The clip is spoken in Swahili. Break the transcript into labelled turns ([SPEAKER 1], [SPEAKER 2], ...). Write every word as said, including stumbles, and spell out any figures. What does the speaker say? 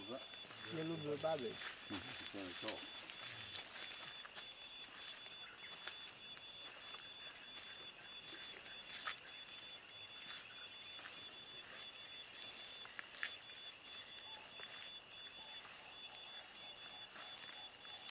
[SPEAKER 1] ça.
[SPEAKER 2] Il y a l'autre de bas, mais.
[SPEAKER 1] C'est un sort.